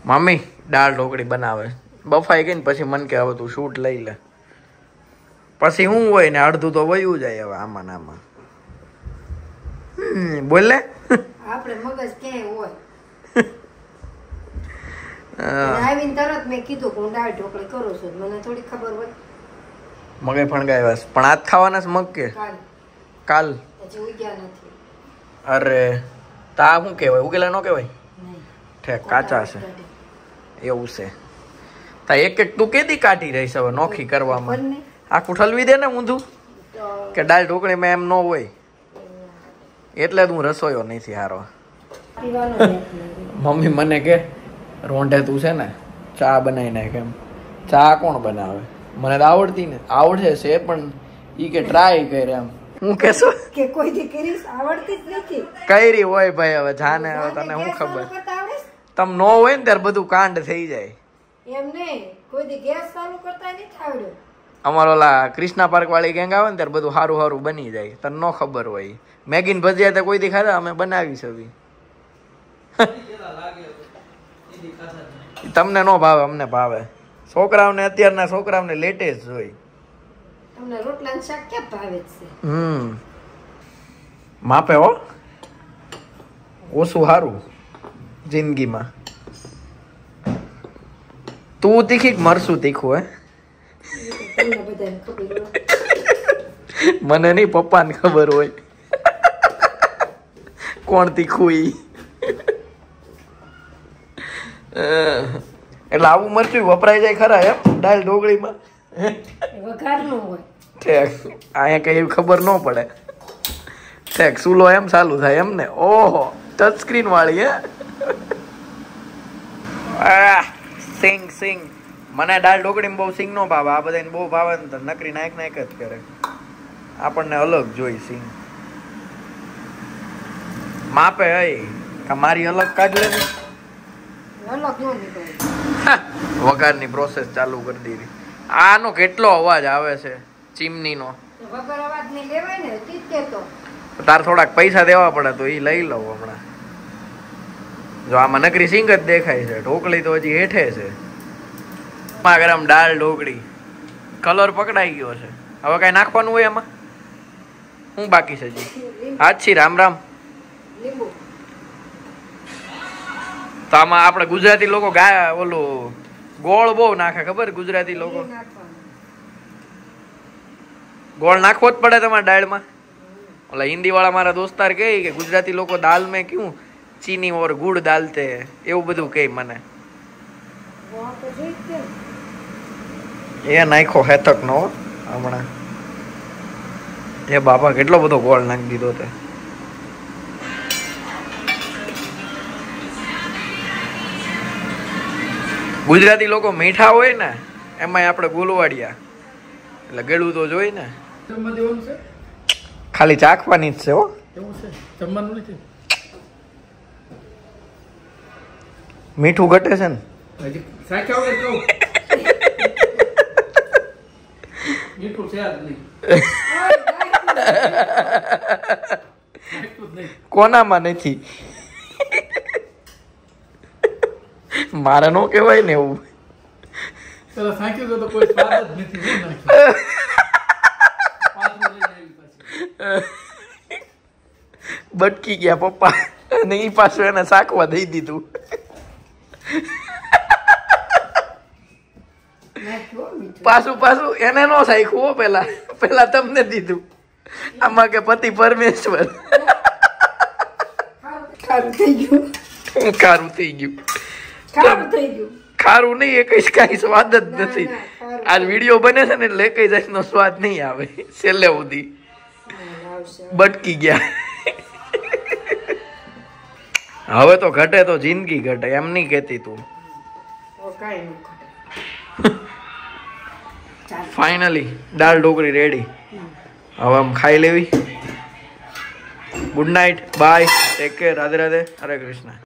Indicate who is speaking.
Speaker 1: mummy દાળ ઢોકળી બનાવે બફાઈ ગઈ ને પછી મન કે હવે તું શૂટ લઈ લે પછી હું હોય ને અડધું તો વયું જાય હવે આમાં ને આમાં બોલ ને
Speaker 2: આપણે મગજ ક્યાંય હોય આવીને તરત મેં કીધું કે હું દાળ ઢોકળી કરું છું મને થોડી ખબર હોય
Speaker 1: મગે ફણગાવ્યા પણ આજ ખાવાના છે મગ કે કાલ
Speaker 2: હજી ઉગ્યા નથી
Speaker 1: અરે તા શું કહેવાય ઉગેલા ન કહેવાય ઠેક કાચા છે એવું છે તા એક એક તું કેદી કાઢી રહીશ હવે નોખી કરવામાં આખું ઠલવી દે ને ઊંધું કે દાળ ઢોકળીમાં એમ ન હોય એટલે જ હું રસોયો નથી હારો મમ્મી મને કે રોંઢે તું છે ને ચા બનાવી નાખ એમ ચા કોણ બનાવે મને તો આવડતી ને આવડે છે પણ ઈ કે ટ્રાય કરે એમ હું કેસો
Speaker 2: કે કોઈ દી કરીશ આવડતી જ નથી
Speaker 1: કઈરી હોય ભાઈ હવે જાને હવે તને શું ખબર તમ નો હોય ને ત્યારે બધું કાંડ થઈ જાય
Speaker 2: એમ નહીં કોઈ દી ગેસ ચાલુ કરતા નથી આવડ્યું
Speaker 1: અમારો ઓલા કૃષ્ણા પાર્ક વાળી ગેંગ આવે ને ત્યારે બધું સારું સારું બની જાય તને નો ખબર હોય મેગીન ભજીયા તો કોઈ દી ખાધા અમે બનાવી સવી તમને નો ભાવે અમને ભાવે છોકરાઓને અત્યારના છોકરાઓને લેટેસ્ટ હોય
Speaker 2: તમને રોટલા ને શાક ક્યાં ભાવે છે
Speaker 1: માપે હો ઓછું સારું જિંદગીમાં તું તીખી મરસું તીખું હે મને નહીં પપ્પાને ખબર હોય કોણ તીખું ઈ એટલે આવું મરચું વપરાય જાય ખરા એમ દાળ ઢોકળીમાં
Speaker 2: વઘારનું હોય
Speaker 1: ઠેક અહીંયા કઈ એવી ખબર ન પડે ઠેક સુલો એમ ચાલુ થાય એમ ને ઓહો ટચ સ્ક્રીન વાળી હે સિંગ સિંગ મને દાળ ઢોકળીમાં બહુ સિંગ નો ભાવે આ બધાને બહુ ભાવે ને તો નકરી નાયક નાયક જ કરે આપણને અલગ જોઈ સિંગ માપે હઈ મારી અલગ કાઢ લે ને વઘારની પ્રોસેસ ચાલુ કરી દીધી આનો કેટલો અવાજ આવે છે ચીમનીનો તાર થોડાક પૈસા દેવા પડે તો એ લઈ લઉં હમણાં જો આમાં નકરી સિંગ જ દેખાય છે ઢોકળી તો હજી હેઠે છે ગરમ દાળ ઢોકળી કલર પકડાઈ ગયો છે હવે કઈ નાખવાનું હોય એમાં શું બાકી છે હજી હાજી રામ રામ તો આમાં આપણે ગુજરાતી લોકો ઓલું ગોળ બહુ નાખે ખબર ગુજરાતી લોકો ગોળ નાખવો જ પડે તમારે દાળમાં ઓલા હિન્દી વાળા મારા દોસ્તાર કહે કે ગુજરાતી લોકો દાલ મેં ક્યું ચીની ઓર ગુડ ડાલતે એવું બધું કહે મને એ નાખો હેતક નો હમણાં એ બાપા કેટલો બધો ગોળ નાખી દીધો તે ગુજરાતી લોકો મીઠા હોય ને એમાં આપણે ગોલવાડિયા એટલે ગળું તો જોઈ ને ખાલી ચાખવાની જ છે હો મીઠું ઘટે છે ને કોનામાં નથી મારે નો કહેવાય ને એવું બટકી ગયા પપ્પા અને ઈ પાછું એને શાકવા દઈ દીધું પાછું એને નો સાખ્યું પેલા તમને દીધું આમાં કે પતિ પરમેશ્વર ખારું થઈ ગયું ખારું નહીં એ કઈ કઈ સ્વાદ જ નથી આ વિડીયો બને છે ને એટલે કઈ જાતનો સ્વાદ નહીં આવે છેલ્લે સુધી બટકી ગયા હવે તો ઘટે તો જિંદગી ઘટે એમ નહીં કેતી તું ફાઇનલી દાળ ઢોકળી રેડી હવે આમ ખાઈ લેવી good night bye take care Radhe Radhe Hare Krishna